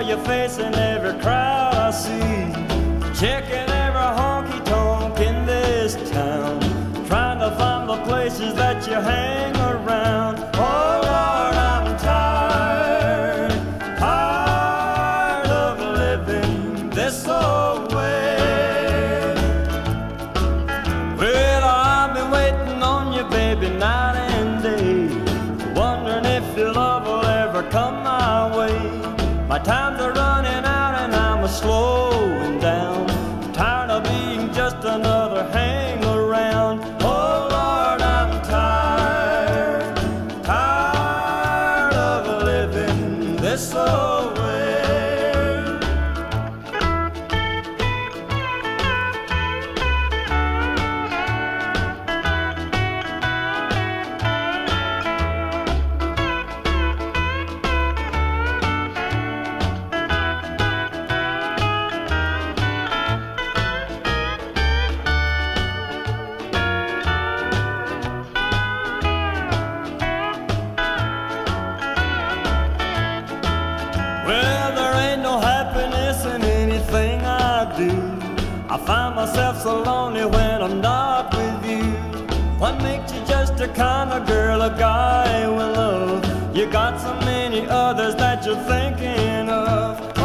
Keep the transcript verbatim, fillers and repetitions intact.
your face in every crowd I see, checking every honky-tonk in this town, trying to find the places that you hang around. Oh Lord, I'm tired, tired of living this old way. Well, I've been waiting on you, baby, night and day, wondering if your love will ever come my way. My times are running out and I'm slowing down, tired of being just another hang around. Oh Lord, I'm tired, tired of living this old way. Well, there ain't no happiness in anything I do. I find myself so lonely when I'm not with you. What makes you just the kind of girl a guy will love? You got so many others that you're thinking of.